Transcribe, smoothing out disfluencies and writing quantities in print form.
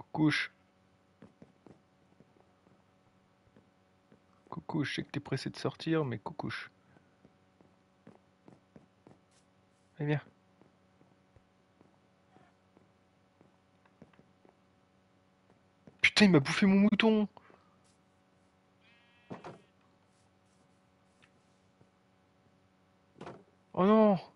Coucouche, coucouche, je sais que t'es pressé de sortir, mais coucouche. Allez, viens. Putain, il m'a bouffé mon mouton! Oh non!